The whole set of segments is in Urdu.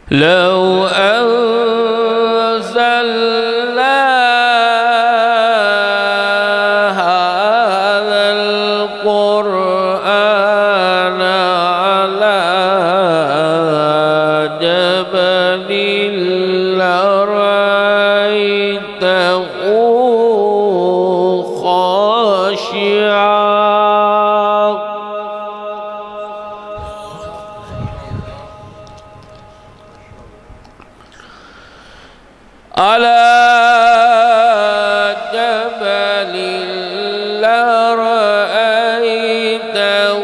لو أنزلنا هذا القرآن على جبل لرأيته خاشعا على جبل لرأيته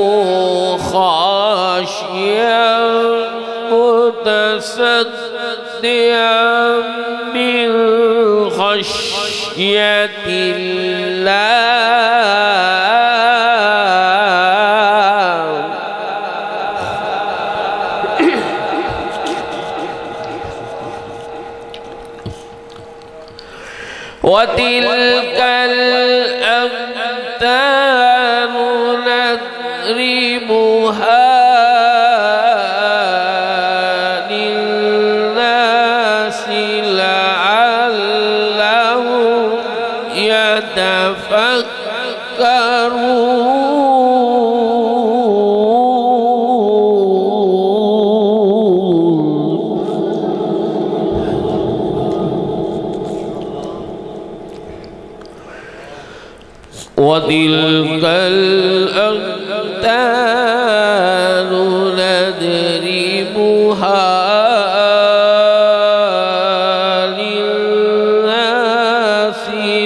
خاشعا متصدعا من خشية الله وتلك الأمثال نضربها للناس لعلهم يتفكرون وتلك الأمثال نضربها للناس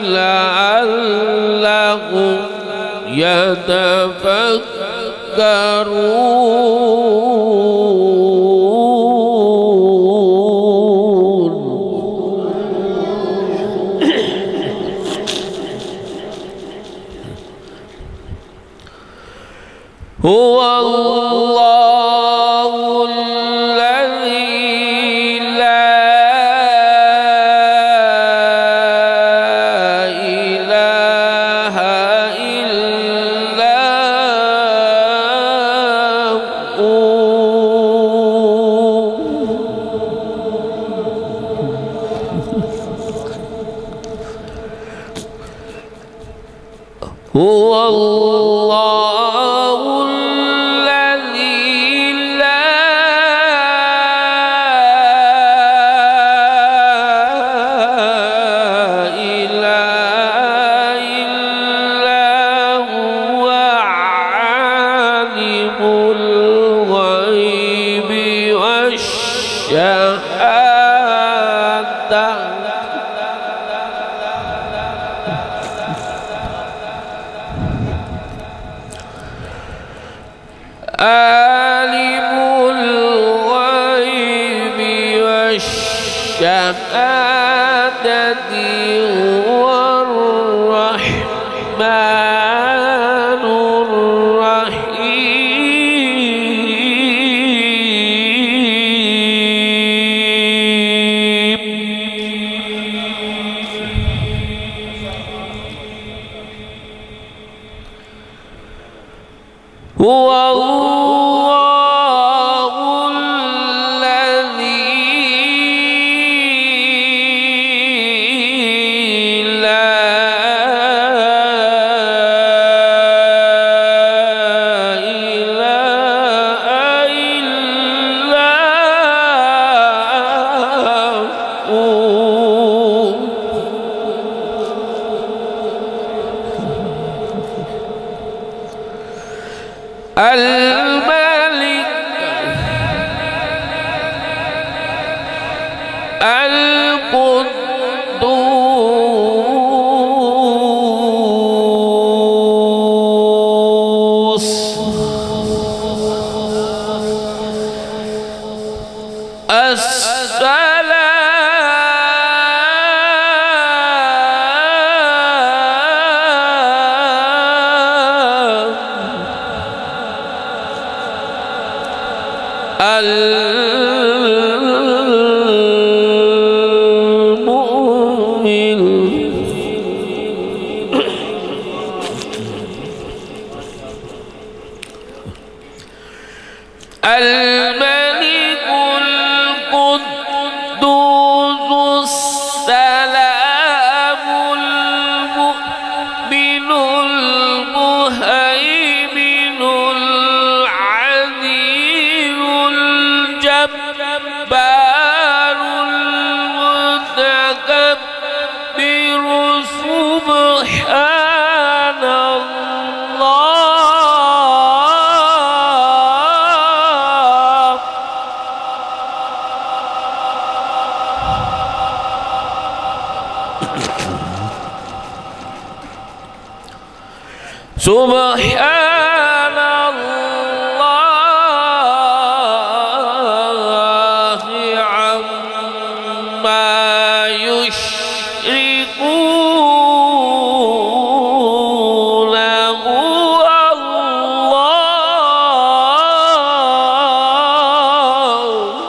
لعلهم يتفكرون هو الله الذي لا إله إلا هو الله الذي لا إله إلا هو عالم الغيب والشهادة عالم الغيب والشهادة هو الرحمن الرحيم هو الله الذي لا إله إلا هو الملك القدوس المؤمن الملك سبحان الله عما يشركون هو الله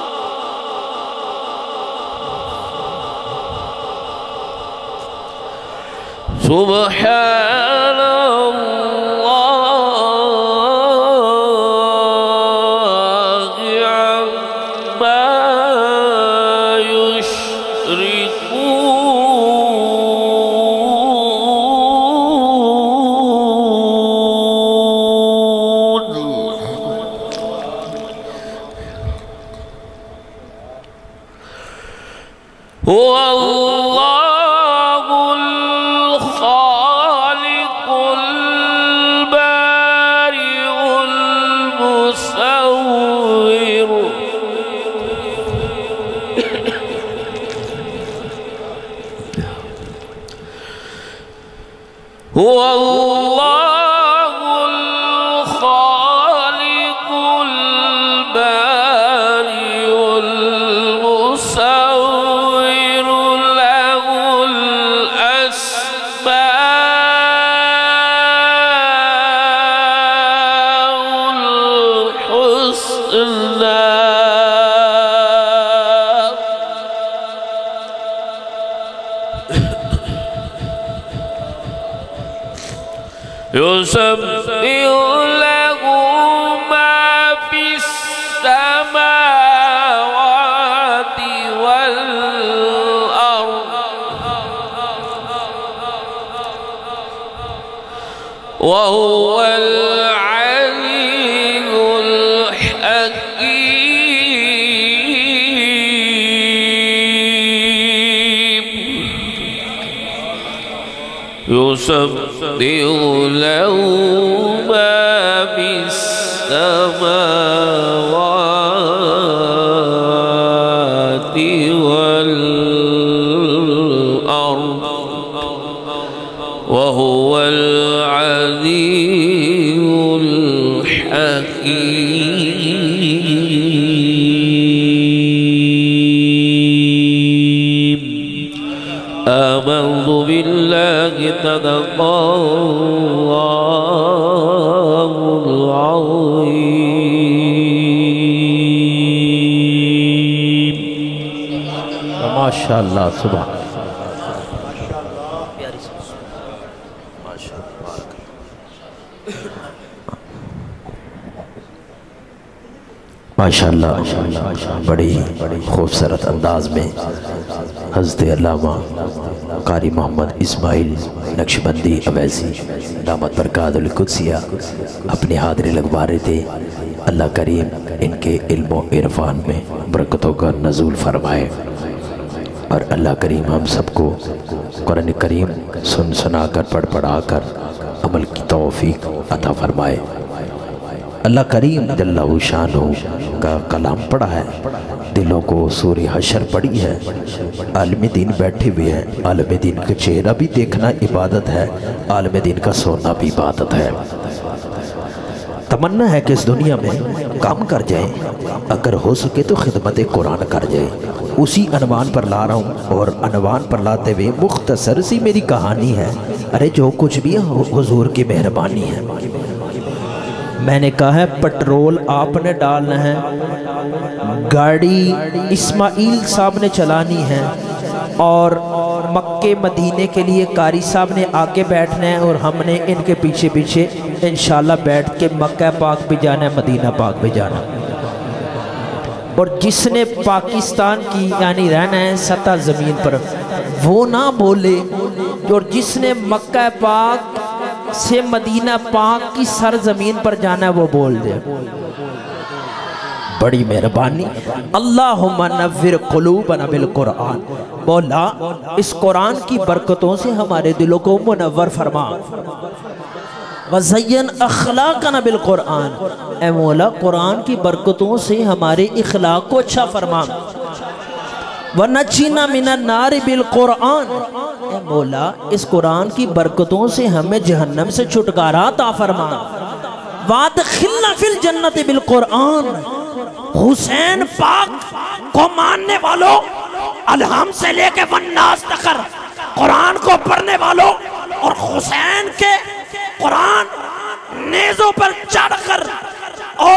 سبحان الله عما يشركون هو الله الخالق البارئ المصور هو الله الخالق البارئ المصور له الأسماء الحسنى يسبح له ما في السماوات والأرض وهو العلي الحكيم يسبح له ما في السماوات والأرض وهو العلي الحكيم آمنت بالله صدق الله العظيم ماشاءاللہ سبحان ماشاءاللہ بڑی خوبصورت انداز میں حضرت علامہ قاری محمد اسماعیل نقشبندی اویسی دامت برکات القدسیہ اپنی حاضری لگوا رہے تھے۔ اللہ کریم ان کے علم و عرفان میں برکتوں کا نزول فرمائے اور اللہ کریم ہم سب کو قرآن کریم سن سنا کر پڑھا کر عمل کی توفیق عطا فرمائے۔ اللہ کریم جل شانہ کا کلام پڑھا ہے، دلوں کو سورہ حشر پڑھی ہے، عالم دین بیٹھے ہوئے ہیں۔ عالم دین کا چہرہ بھی دیکھنا عبادت ہے، عالم دین کا سونا بھی عبادت ہے۔ تمنا ہے کہ اس دنیا میں کام کر جائیں، اگر ہو سکے تو خدمت قرآن کر جائیں۔ اسی عنوان پر لا رہا ہوں، اور عنوان پر لاتے ہوئے مختصر سی میری کہانی ہے۔ ارے جو کچھ بھی حضور کی مہربانی ہے۔ میں نے کہا ہے پٹرول آپ نے ڈالنا ہے، گاڑی اسماعیل صاحب نے چلانی ہے، اور مکے مدینے کے لیے قاری صاحب نے آگے بیٹھنا ہے، اور ہم نے ان کے پیچھے پیچھے انشاءاللہ بیٹھ کے مکہ پاک بھی جانا ہے، مدینہ پاک بھی جانا ہے۔ اور جس نے پاکستان کی یعنی رہنا ہے سطح زمین پر وہ نہ بولے، اور جس نے مکہ پاک سے مدینہ پاک کی سرزمین پر جانا ہے وہ بول دے۔ بڑی مہربانی۔ اللہم نور قلوبنا بالقرآن، مولا اس قرآن کی برکتوں سے ہمارے دلوں کو منور فرما۔ وزین اخلاقنا بالقرآن، اے مولا قرآن کی برکتوں سے ہمارے اخلاق کو اچھا فرما۔ وَنَجِّنَا مِنَ النَّارِ بِالْقُرْآنِ، اے مولا اس قرآن کی برکتوں سے ہمیں جہنم سے چھٹکارا عطا فرما۔ وَأَدْخِلْنَا فِي الْجَنَّةِ بِالْقُرْآنِ، حسین پاک کو ماننے والوں الہم سے لے کے والناس تک قرآن کو پڑھنے والوں اور حسین کے قرآن نیزوں پر چڑھ کر اور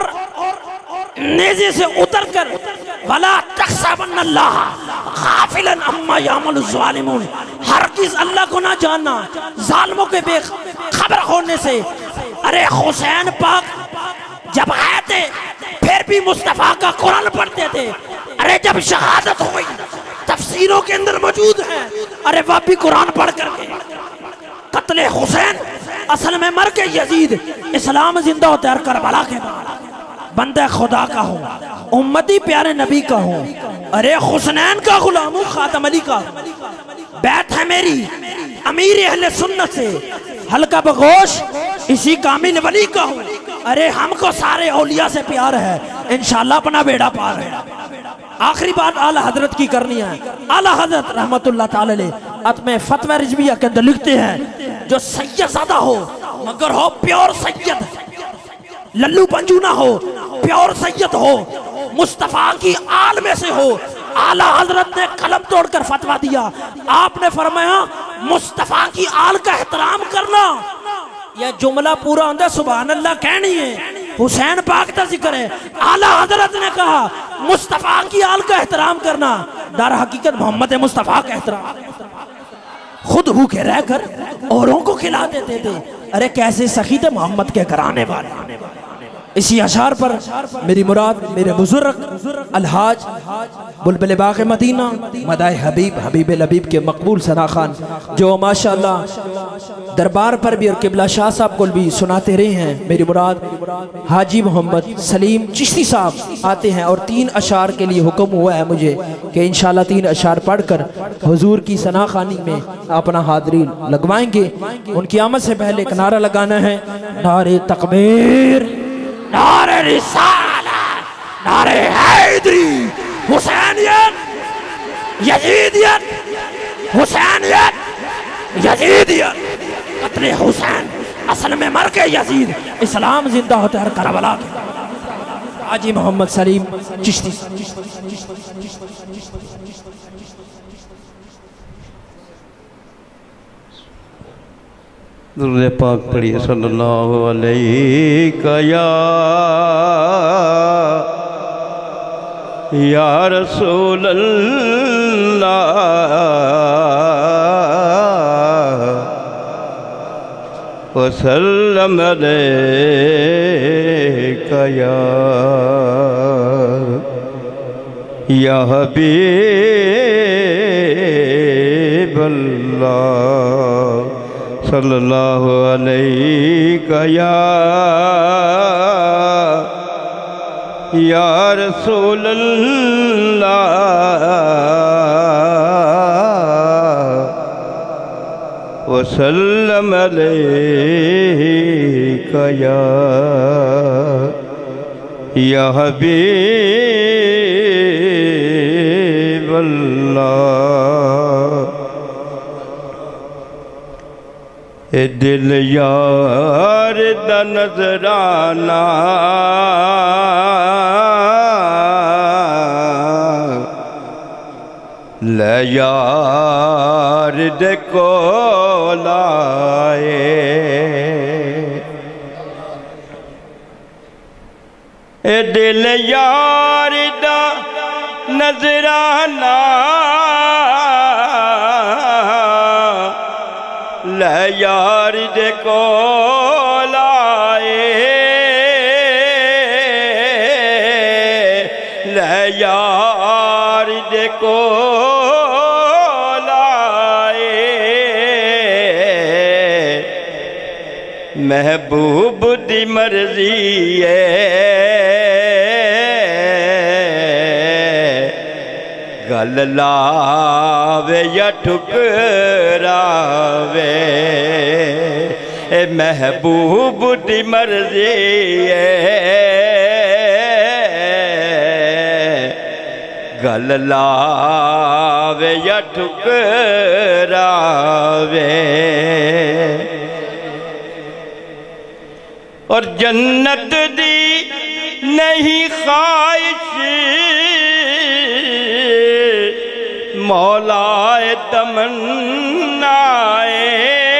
نیزے سے اتر کر وَلَا تَحْسَبَنَّ اللَّهَ غَافِلًا عَمَّا يَعْمَلُ الظَّالِمُونَ، ہرگز اللہ کو نہ جاننا ظالموں کے بے خبر ہونے سے۔ ارے حسین پاک جب آئے تھے پھر بھی مصطفیٰ کا قرآن پڑھتے تھے۔ ارے جب شہادت ہوئی تفسیروں کے اندر موجود ہیں، ارے وہ بھی قرآن پڑھ کر کے قتل حسین اصل میں مر کے یزید اسلام زندہ ہوتا ہے کربلا کے بعد۔ بندہ خدا کا ہوں، امتی پیارے نبی کا ہوں، ارے حسنین کا غلام ہوں، خاتم علی کا بیعت ہے میری امیر اہل سنت سے، حلقہ بغوش اسی کامل ولی کا ہوں۔ ارے ہم کو سارے اولیاء سے پیار ہے، انشاءاللہ اپنا بیڑا پار ہے۔ آخری بات اعلیٰ حضرت کی کرنی ہے۔ اعلیٰ حضرت رحمت اللہ تعالی علیہ اتم فتوہ رضویہ کے اندر لکھتے ہیں، جو سید زادہ ہو مگر ہو پیور سید، للو پنجو نہ ہو، پیور سید ہو، مصطفیٰ کی آل میں سے ہو۔ اعلیٰ حضرت نے قلم توڑ کر فتوہ دیا، آپ نے فرمایا مصطفیٰ کی آل کا احترام کرنا۔ یہ جملہ پورا اندر سبحان اللہ کہنی ہے، حسین پاک کا ذکر ہے۔ اعلیٰ حضرت نے کہا مصطفیٰ کی آل کا احترام کرنا، در حقیقت محمد مصطفیٰ کا احترام، خود بھوکے رہ کر اوروں کو کھلا دیتے تھے۔ ارے کیسے سخی تھے محمد کے گھرانے والے۔ اسی اشعار پر میری مراد میرے بزرگ الحاج بلبل باغ مدینہ مداح حبیب حبیب لبیب کے مقبول ثنا خان، جو ماشاءاللہ دربار پر بھی اور قبلہ شاہ صاحب کو بھی سناتے رہے ہیں، میری مراد حاجی محمد سلیم چشتی صاحب آتے ہیں اور 3 اشعار کے لیے حکم ہوا ہے مجھے کہ انشاءاللہ 3 اشعار پڑھ کر حضور کی ثنا خانی میں اپنا حاضری لگوائیں گے۔ ان کی آمد سے پہلے ایک نعرہ لگانا ہے، نعرہ تکبیر، نعرہ رسالت، نعرہ حیدری، حسینیت، یزیدیت، حسینیت، یزیدیت، قتل حسین اصل میں مر کے یزید اسلام زندہ ہوتا ہے کربلا کے۔ حاجی محمد سلیم چشتی۔ درود پاک پڑھیے صلی اللہ علیہ یا رسول اللہ وسلم علیہ یا حبیب اللہ صلی اللہ علیہ یا رسول اللہ وسلم علیہ یا حبیب اللہ۔ اے دل یار دا نظرانہ لے یار دے کول آئے، اے دل یار دا نظرانہ لے یار دے کول آئے، لے یار دے کول آئے، محبوب دی مرضی ہے گل لاوے یا ٹھکراوے، اے محبوب دی مرضی ہے گل لاوے یا ٹھکراوے اور جنت دی نہیں خواہش مولا تمنائے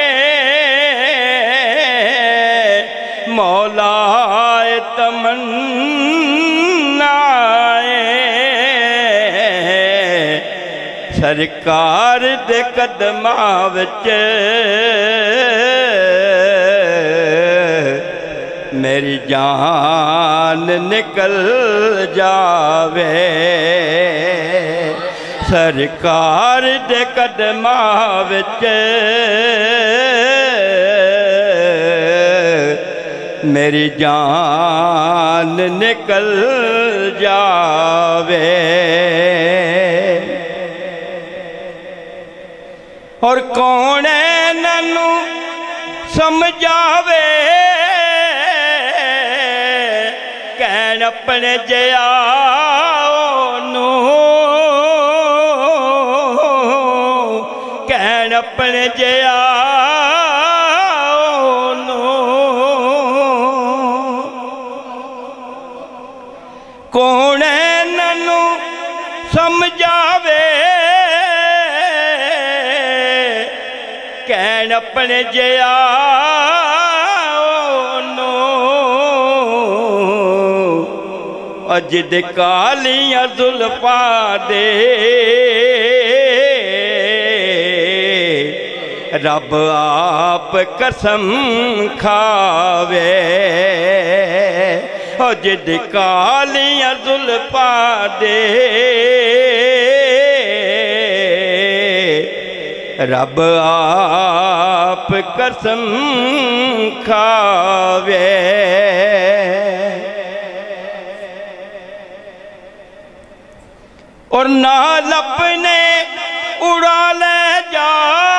مولا تمنائے سرکار دے قدماں وچ میری جان نکل جاوے سرکار دے قدماں وچ میری جان نکل جاوے اور کون ننو سمجھاوے کہن اپنے جیاؤنو کہن اپنے جیاؤنو کون ننو سمجھاوے کہن اپنے جیاؤنو اجد کالیاں زلفاں دے رب آپ قسم کھاوے اجد کالیاں زلفاں دے رب آپ قسم کھاوے اور نال اپنے اڑا لے جا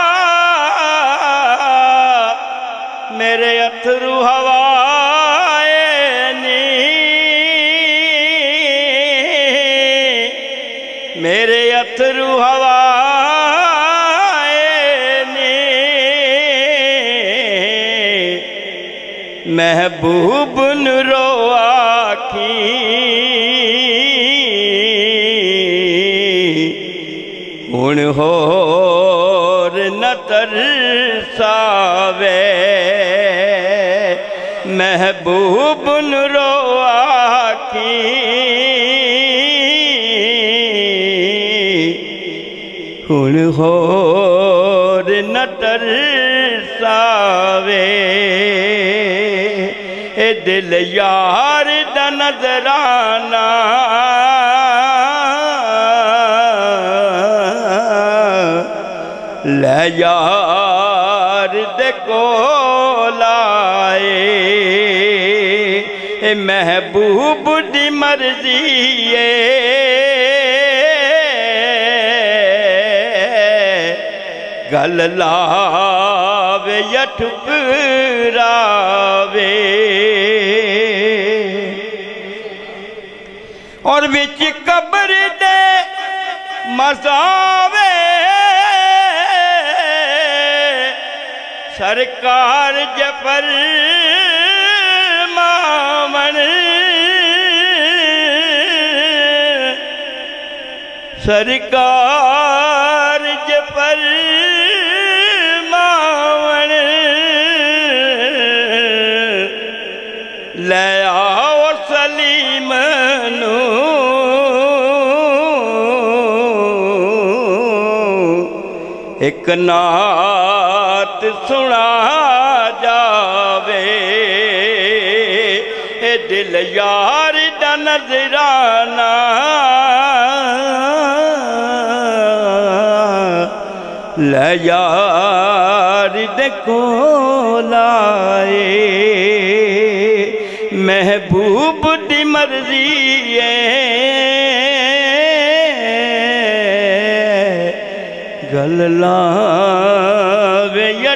میرے اتھرو ہوائے نی میرے اتھرو ہوائے نی محبوب نرو آکھی ہن ہور نہ ترساوے محبوب نرو آکھی ہن ہور نہ ترساوے اے دل یار دا نظرانہ لے یار دے کول آئے اے محبوب دی مرضی ہے گل لاوے یا ٹھکراوے اور وچ قبر دے مزاوے سرکار جفر مامن سرکار جفر مامن لے آؤ سلیم نو ایک نعت سنا جاوے اے دل یار دا نظرانہ لے یار دے کول آئے محبوب دی مرضی ہے گل لاوے یا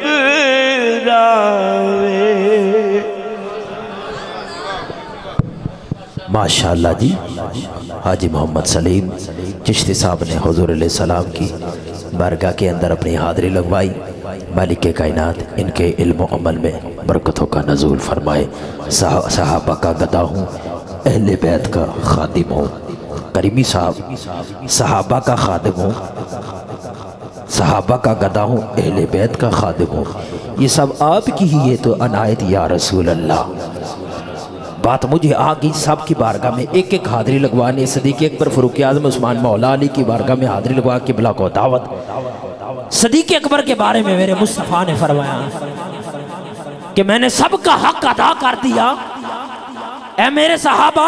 ٹھکراوے ماشاءاللہ جی حاجی محمد سلیم چشتی صاحب نے حضور علیہ السلام کی بارگاہ کے اندر اپنی حاضری لگوائی۔ مالک کائنات ان کے علم و عمل میں برکتوں کا نزول فرمائے۔ صحابہ کا گدا ہوں، اہل بیت کا خادم ہوں۔ کریمی صاحب صحابہ کا خادم ہوں، صحابہ کا گدا ہوں، اہل بیت کا خادم ہوں، یہ سب آپ کی ہی ہے تو عنایت یا رسول اللہ۔ بات مجھے آگئی سب کی بارگاہ میں ایک ایک حاضری لگوانے، صدیق اکبر، فاروق اعظم، عثمان مولا علی کی بارگاہ میں حاضری لگوا کے قبلہ کو دعوت۔ صدیق اکبر کے بارے میں میرے مصطفیٰ نے فرمایا کہ میں نے سب کا حق ادا کر دیا، اے میرے صحابہ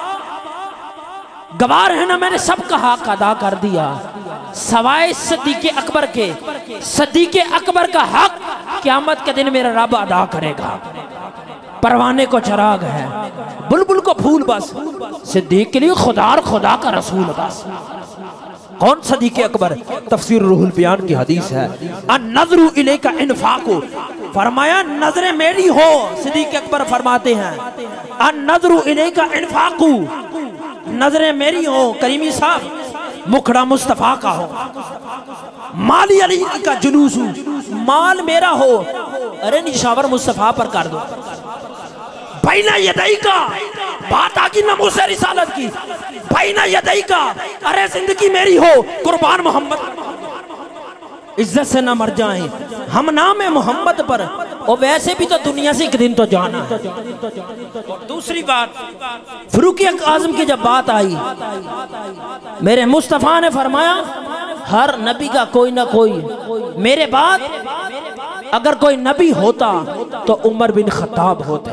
گوار ہے نا، میں نے سب کا حق ادا کر دیا سوائے صدیق اکبر کے۔ صدیق اکبر کا حق قیامت کے دن میرا رب ادا کرے گا۔ پروانے کو چراغ ہے، بلبل کو پھول بس، صدیق کے لیے خدا اور خدا کا رسول بس۔ کون صدیق اکبر؟ تفسیر روح البیان کی حدیث ہے، النظر الیک انفاق، فرمایا نظر میری ہو، صدیق اکبر فرماتے ہیں النظر الیک انفاق، نظر میری ہو، کریمی صاحب مکھڑا مصطفیٰ کا ہو، مالی علی کا جلوس، مال میرا ہو، ارے نشاور مصطفیٰ پر کر دو۔ بین یدئی کا بات آگی ناموس رسالت کی، بین یدئی کا، ارے زندگی میری ہو، قربان محمد، عزت سے نہ مر جائیں ہم نام محمد پر، اور ویسے بھی تو دنیا سے ایک دن تو جانا ہے۔ دوسری بات، فاروق اعظم کی جب بات آئی، میرے مصطفیٰ نے فرمایا ہر نبی کا کوئی نہ کوئی، میرے بعد اگر کوئی نبی ہوتا تو عمر بن خطاب ہوتے۔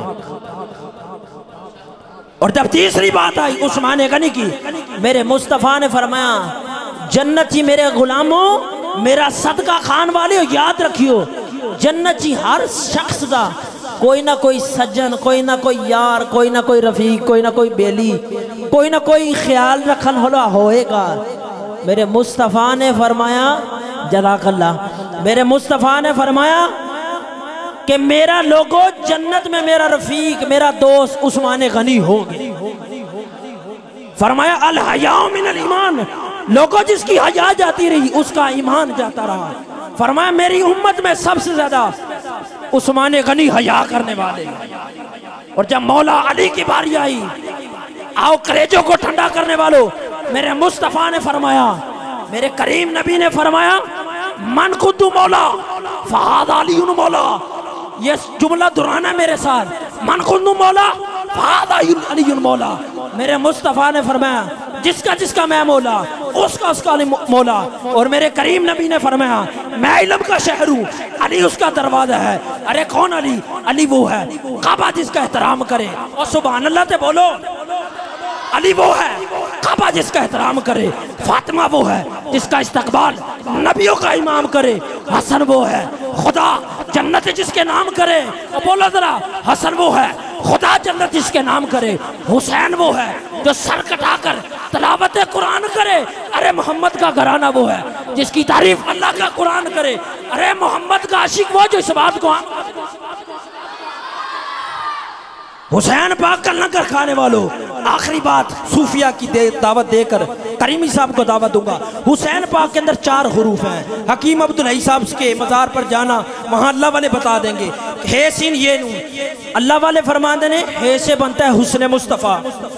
اور جب تیسری بات آئی عثمان غنی کی، میرے مصطفیٰ نے فرمایا جنتی میرے غلاموں، میرا صدقہ خان والے یاد رکھیو، جنتی ہر شخص دا کوئی نہ کوئی سجن، کوئی نہ کوئی یار، کوئی نہ کوئی رفیق، کوئی نہ کوئی بیلی، کوئی نہ کوئی خیال رکھن ہولا ہوئے گا۔ میرے مصطفیٰ نے فرمایا جزاک اللہ، میرے مصطفیٰ نے فرمایا کہ میرا لوگو جنت میں میرا رفیق، میرا دوست عثمان غنی ہوگی۔ فرمایا الحیاء من الایمان، لوگوں جس کی حیا جاتی رہی اس کا ایمان جاتا رہا۔ فرمایا میری امت میں سب سے زیادہ عثمان غنی حیا کرنے والے۔ اور جب مولا علی کی باری آئی، آؤ کریجوں کو ٹھنڈا کرنے والوں، میرے مصطفیٰ نے فرمایا، میرے کریم نبی نے فرمایا من خود مولا فہاد علی مولا، یہ جملہ دہرانا میرے ساتھ، من خود مولا فہاد علی مولا۔ میرے مصطفیٰ نے فرمایا جس کا میں مولا، اس کا مولا۔ اور میرے کریم نبی نے فرمایا میں علم کا شہر ہوں، علی اس کا دروازہ ہے۔ ارے کون علی؟ علی وہ ہے کعبہ جس کا احترام کرے، اور سبحان اللہ تے بولو، علی وہ ہے کعبہ جس کا احترام کرے، فاطمہ وہ ہے جس کا استقبال نبیوں کا امام کرے، حسن وہ ہے خدا جنت جس کے نام کرے، اور بولا ذرا حسن وہ ہے خدا جنت جس کے نام کرے، حسین وہ ہے جو سر کٹا کر تلاوت قرآن کرے، ارے محمد کا گھرانہ وہ ہے جس کی تعریف اللہ کا قرآن کرے، ارے محمد کا عاشق وہ جو اس بات کو حسین پاک کا لنگر کھانے والوں۔ آخری بات صوفیہ کی دعوت دے کر کریمی صاحب کو دعوت دوں گا۔ حسین پاک کے اندر 4 حروف ہیں، حکیم عبدالحی صاحب کے مزار پر جانا، وہاں اللہ والے بتا دیں گے ہے سین یہ نون، اللہ والے فرما دینے ہے سے بنتا ہے حسن مصطفیٰ۔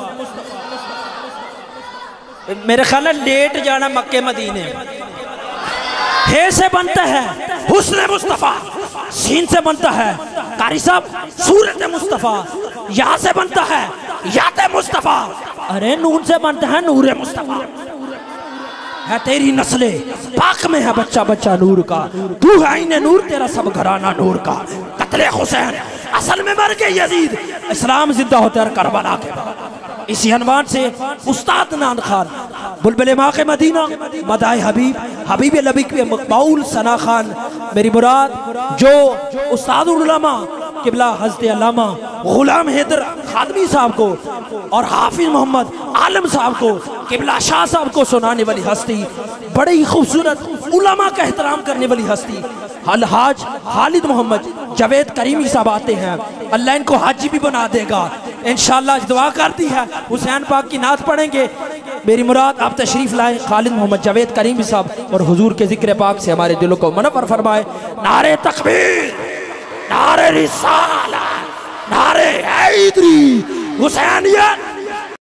میرے خیال ہے لیٹ جانا مکہ مدینے، ہے سے بنتا ہے حسن مصطفیٰ، سین سے بنتا ہے قاری صاحب صورت مصطفیٰ، یا سے بنتا ہے یاد مصطفیٰ، ارے نون سے بنتا ہے نور مصطفیٰ۔ ہے تیری نسل پاک میں ہے بچہ بچہ نور کا، تو ہے عین نور تیرا سب گھرانہ نور کا۔ قتل حسین اصل میں مر کے یزید، اسلام زندہ ہوتا ہے کربلا کے بعد۔ اسی عنوان سے استاد نان خان بلبل ماغ مدینہ مدائے حبیب حبیب لبک مقبول ثنا خان میری مراد، جو استاد العلماء قبلہ حضرت علامہ غلام حیدر خادمی صاحب کو اور حافظ محمد عالم صاحب کو قبلہ شاہ صاحب کو سنانے والی ہستی، بڑے ہی خوبصورت علماء کا احترام کرنے والی ہستی الحاج خالد محمد جاوید کریمی صاحب آتے ہیں، اللہ ان کو حاجی بھی بنا دے گا انشاءاللہ۔ دعا کرتی ہے حسین پاک کی نعت پڑھیں گے، میری مراد آپ تشریف لائیں خالد محمد جاوید کریمی صاحب اور حضور کے ذکر پاک سے ہمارے دلوں کو منور فرمائے. نعرہ تکبیر، نعرہ رسالت، نعرہ حیدری، حسینیت،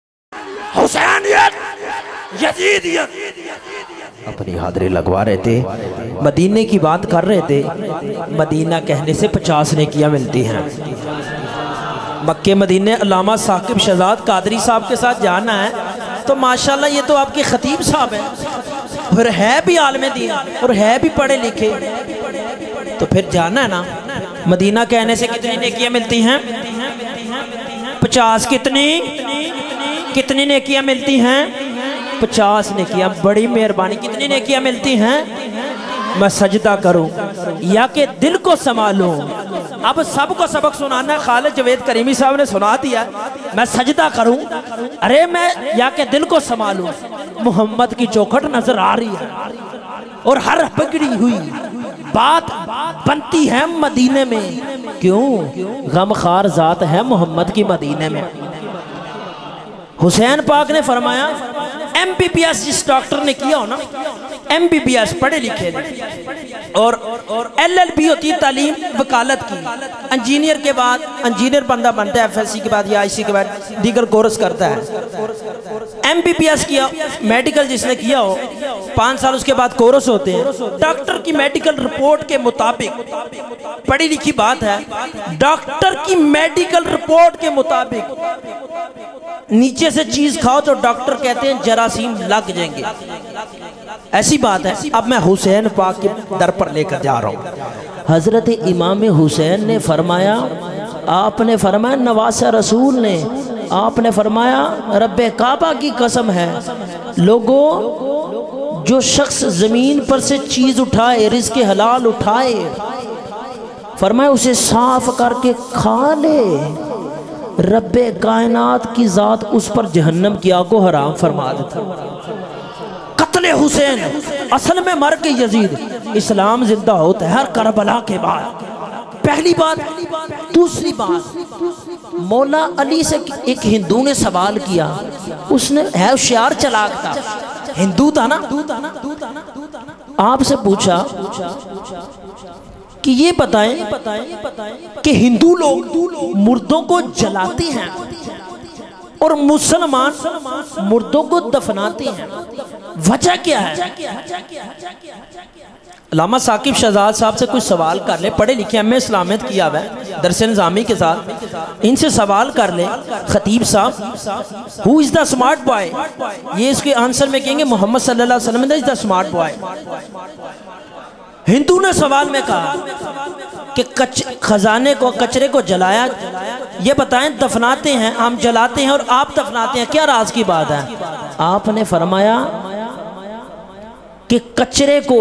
حسینیت، یزیدیت. اپنی حاضری لگوا رہے تھے، مدینے کی بات کر رہے تھے. مدینہ کہنے سے 50 نیکیاں ملتی ہیں. مکہ مدینے علامہ ثاقب شہزاد قادری صاحب کے ساتھ جانا ہے تو ماشاءاللہ یہ تو آپ کے خطیب صاحب ہیں، پھر ہے بھی عالم دین اور ہے بھی پڑھے لکھے، تو پھر جانا ہے نا. مدینہ کہنے سے کتنی نیکیاں ملتی ہیں؟ 50. کتنی نیکیاں ملتی ہیں؟ 50 نیکیاں. بڑی مہربانی. کتنی نیکیاں ملتی ہیں؟ میں سجدہ کروں یا کہ دل کو سنبھالوں. اب سب کو سبق سنانا ہے، خالد جاوید کریمی صاحب نے سنا دیا. میں سجدہ کروں ارے میں یا کہ دل کو سنبھالوں. محمد کی چوکھٹ نظر آ رہی ہے اور ہر بگڑی ہوئی بات بنتی ہے مدینے میں. کیوں؟ غمخوار ذات ہے محمد کی مدینے میں. حسین پاک نے فرمایا MBBS جس ڈاکٹر نے کیا ہو نا، MBBS پڑھے لکھے اور LLB ہوتی ہے تعلیم وکالت کی. انجینئر کے بعد انجینئر بندہ بنتا ہے FSC کے بعد یا IC کے بعد دیگر کورس کرتا ہے. MBBS کیا میڈیکل جس نے کیا ہو 5 سال اس کے بعد کورس ہوتے ہیں. ڈاکٹر کی میڈیکل رپورٹ کے مطابق پڑھی لکھی بات ہے، ڈاکٹر کی میڈیکل رپورٹ کے مطابق نیچے سے چیز کھاؤ تو ڈاکٹر کہتے ہیں جراثیم لگ جائیں گے. ایسی بات ہے. اب میں حسین پاک کے در پر لے کر جا رہا ہوں. حضرت امام حسین نے فرمایا، آپ نے فرمایا نواسہ رسول نے، آپ نے فرمایا رب کعبہ کی قسم ہے لوگوں جو شخص زمین پر سے چیز اٹھائے، رزق حلال اٹھائے، فرمایا اسے صاف کر کے کھا لے، رب کائنات کی ذات اس پر جہنم کی آگ کو حرام فرما دیتا. قتل حسین اصل میں مر کے یزید. اسلام زندہ ہوتا ہے ہر کربلا کے بعد. پہلی بات. دوسری بات، مولا علی سے ایک ہندو نے سوال کیا. اس نے ہے ہوشیار چلاک تھا، ہندو تھا نا. آپ سے پوچھا کہ یہ بتائیں کہ ہندو لوگ مردوں کو جلاتے ہیں اور مسلمان مردوں کو دفناتے ہیں، وجہ کیا ہے؟ علامہ ثاقب شہزاد صاحب سے کوئی سوال کر لے، پڑھے لکھے ایم اے اسلامیت کیا ہوا ہے درس نظامی کے ساتھ، ان سے سوال کر لے خطیب صاحب who is the smart boy، یہ اس کے آنسر میں کہیں گے محمد صلی اللہ علیہ وسلم is the smart boy. ہندو نے سوال میں کہا کہ خزانے کو کچرے کو جلایا، یہ بتائیں دفناتے ہیں ہم جلاتے ہیں اور آپ دفناتے ہیں، کیا راز کی بات ہے؟ آپ نے فرمایا کہ کچرے کو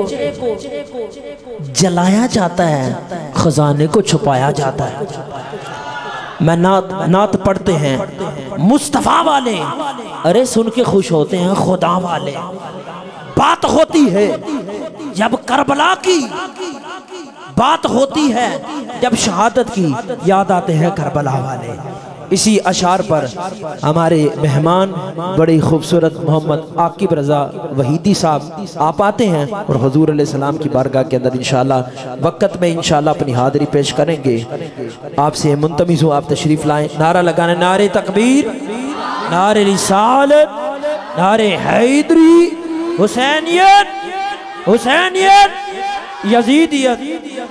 جلایا جاتا ہے، خزانے کو چھپایا جاتا ہے. میں نعت پڑھتے ہیں مصطفیٰ والے، ارے سن کے خوش ہوتے ہیں خدا والے. بات ہوتی ہے جب کربلا کی، بات ہوتی ہے جب شہادت کی، یاد آتے ہیں کربلا والے. اسی اشعار پر ہمارے مہمان بڑی خوبصورت محمد عاقب رضا وحیدی صاحب آپ آتے ہیں اور حضور علیہ السلام کی بارگاہ کے اندر انشاءاللہ وقت میں انشاءاللہ اپنی حاضری پیش کریں گے. آپ سے منتمز ہوں آپ تشریف لائیں. نعرہ لگانے، نعرہ تکبیر، نعرہ رسالت، نعرہ حیدری، حسینیت، حسینیت، یزیدیت.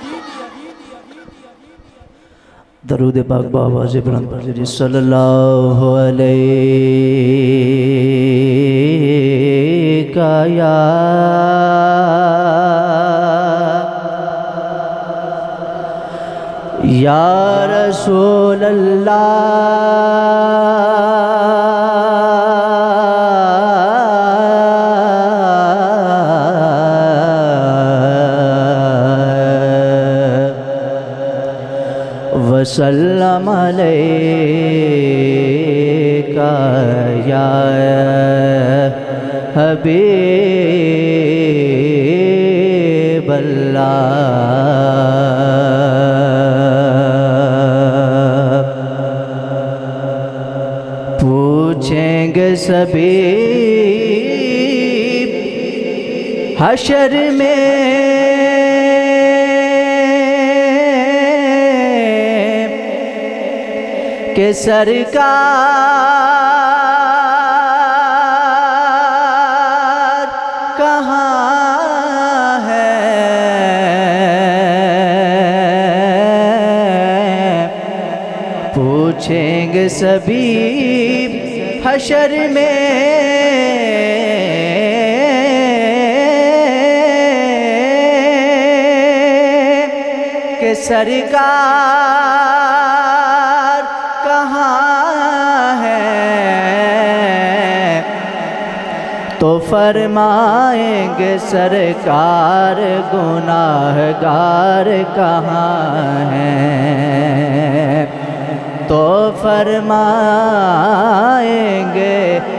درود پاک بآواز بلند پڑھیں صلی اللہ علیہ یا رسول وسلم علیکہ یا حبیب اللہ. پوچھیں گے سبھی حشر میں کہ سرکار کہاں ہے، پوچھیں گے سبھی حشر میں کہ سرکار کہاں ہے، تو فرمائیں گے سرکار گناہگار کہاں ہیں، تو فرمائیں گے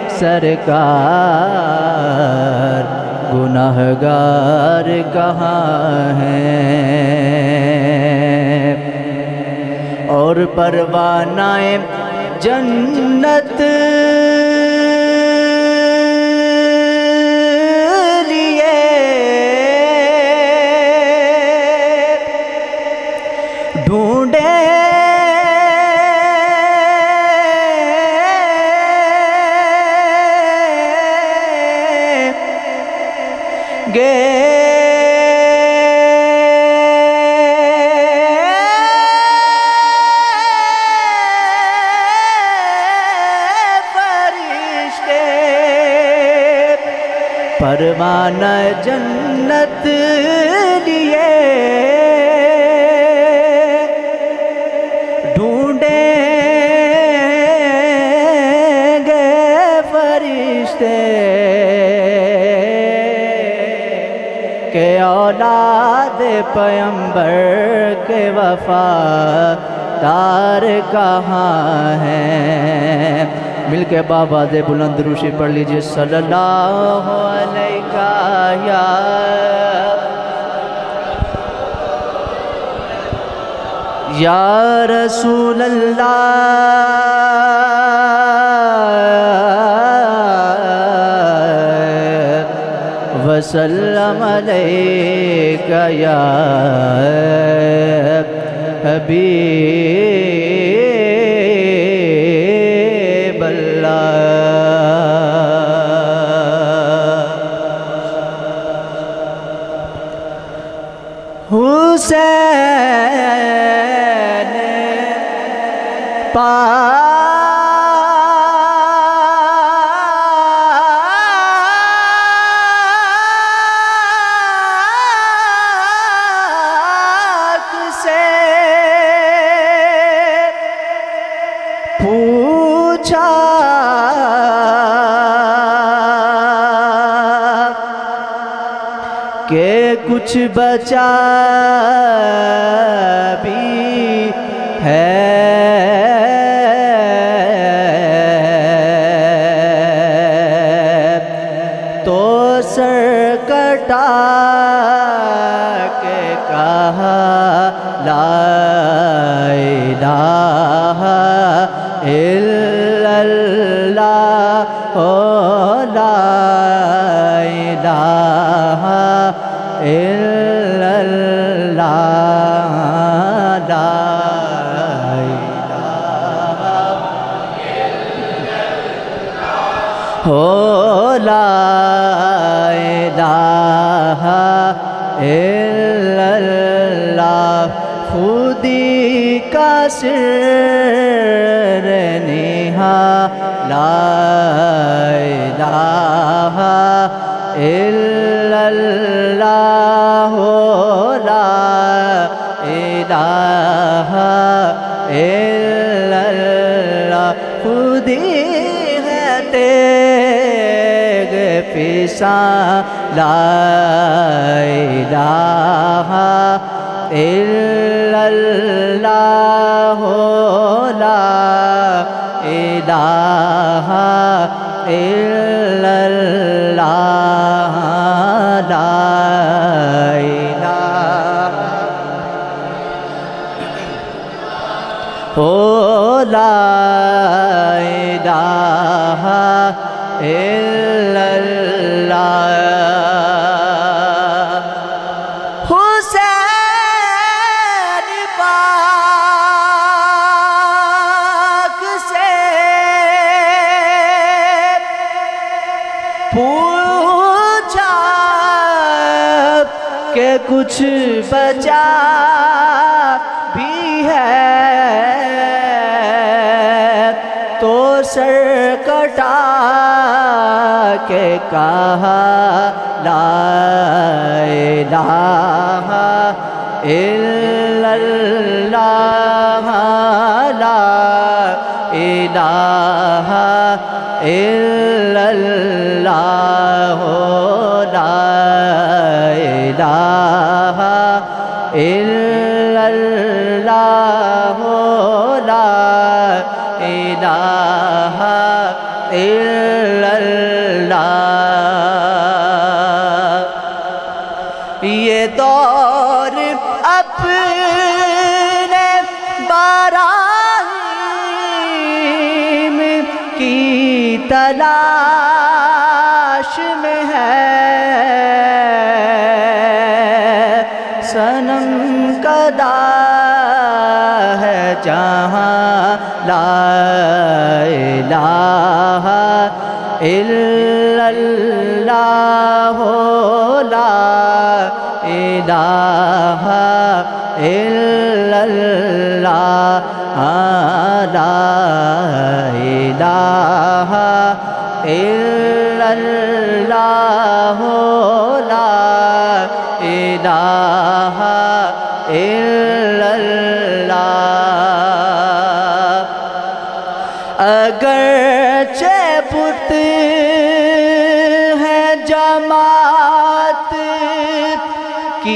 سرکار گناہگار کہاں ہیں۔ اور پروانہ جنت لیے ڈھونڈے گے فرشتے، پروانہ جنت لیے ڈھونڈیں گے فرشتے کہ اولاد پیغمبر کے وفادار کہاں ہیں۔ مل کے بابا دے بلند روشی پڑھ لیجئے صلی اللہ علیہ یا رسول اللہ وسلم علیک یا حبیب اللہ۔ حسین پاک سے پوچھا کہ کچھ بچا بھی ہے، تو سر کٹا کے کہا لا الہ الا اللہ، لا الہ الا اللہ، لا لا الہ الا اللہ، خودی کا سر نہا، لا الہ الا اللہ، لا الہ الا اللہ، خودی ہے تیغ پیساں، لا الہ الا اللہ، لا الہ الا اللہ، لا الہ لا الہ الا اللہ۔ کچھ بچا بھی ہے تو سر کٹا کے کہا لا الہ الا اللہ لا الہ الا اللہ لا الہ الا اللہ لا الہ الا اللہ یہ دور اپنے براہیم کی تلاش میں ہے صنم کدا ہے جہاں لا الہ الا اللہ لا الہ الا اللہ لا الہ الا اللہ لا الہ الا اللہ اگرچہ بت ہے جماعت کی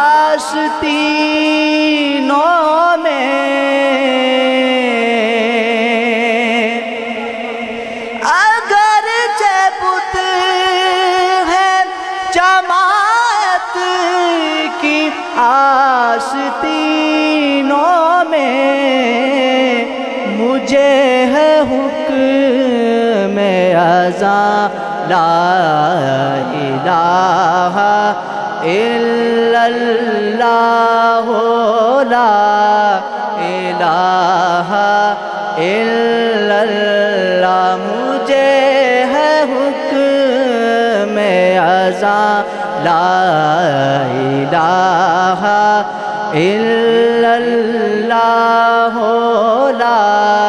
آستینوں میں اگرچہ بت ہے جماعت کی آستینوں میں مجھے ہے حکم اذاں لا الہ الا اللہ لا الہ الا اللہ مجھے ہے حکم اذاں لا الہ الا اللہ لا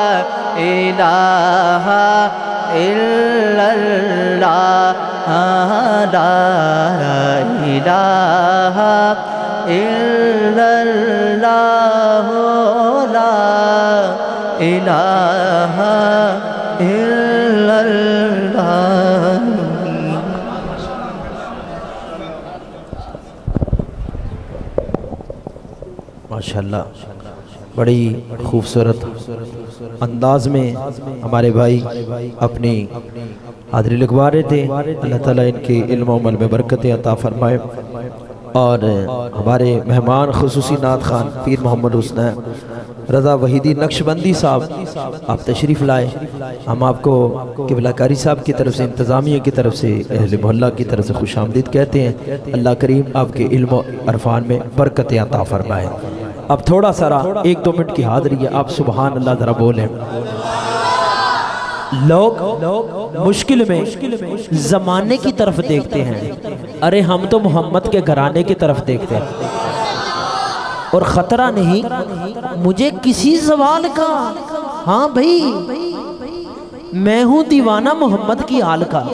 الہ الا اللہ لا الہ الا اللہ لا الہ الا اللہ ماشاءاللہ بڑی خوبصورت انداز میں ہمارے بھائی اپنی حاضری لگوا رہے تھے. اللہ تعالیٰ ان کے علم و عمل میں برکت عطا فرمائے. اور ہمارے مہمان خصوصی نعت خان پیر محمد حسنین رضا وحیدی نقشبندی صاحب آپ تشریف لائے. ہم آپ کو قبلہ کاری صاحب کی طرف سے انتظامیہ کی طرف سے اہل محلہ کی طرف سے خوش آمدید کہتے ہیں. اللہ کریم آپ کے علم و عرفان میں برکت عطا فرمائے. اب تھوڑا سارا 1-2 منٹ کی حاضری ہے. آپ سبحان اللہ ذرا بولیں. لوگ مشکل میں زمانے کی طرف دیکھتے ہیں, ارے ہم تو محمد کے گھرانے کی طرف دیکھتے ہیں. اور خطرہ نہیں مجھے کسی زوال کا, ہاں بھئی میں ہوں دیوانہ محمد کی آل کا.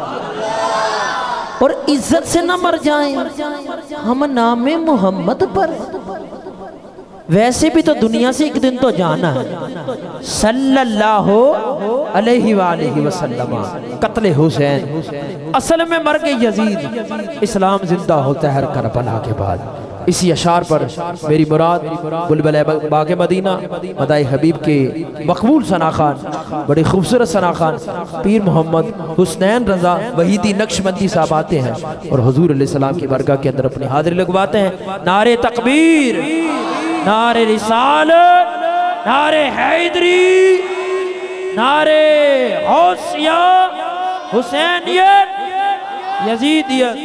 اور عزت سے نہ مر جائیں ہم نام محمد پر, ویسے بھی تو دنیا سے ایک دن تو جانا ہے. صلی اللہ علیہ وآلہ وسلم. قتل حسین اصل میں مر گئے یزید, اسلام زندہ ہوتا ہے ہر کربلا کے بعد. اسی اشعار پر میری مراد بلبل باغ مدینہ مدائے حبیب کے مقبول ثناخان, بڑے خوبصورت ثناخان پیر محمد حسنین رضا وحیدی نقشبندی صاحب آتے ہیں اور حضور علیہ السلام کی برگاہ کے اندر اپنی حاضری لگواتے ہیں. نعرہ تکبیر, نعرہ رسالت, نعرہ حیدری, نعرہ غوثیہ, حسینیت, یزیدیت.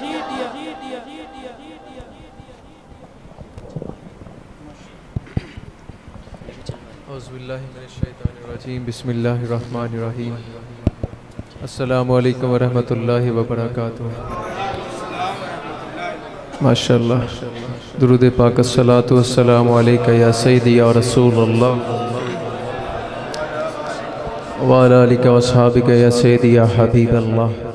اعوذ باللہ من الشیطان الرجیم. بسم اللہ الرحمن الرحیم. السلام علیکم ورحمۃ اللہ وبرکاتہ. माशाअल्लाह। दुरूद पाक अस्सलातु वस्सलामु अलैका या सय्यदी या रसूल अल्लाह व अला आलिका व अस्हाबिका या सय्यदी या हबीब अल्लाह।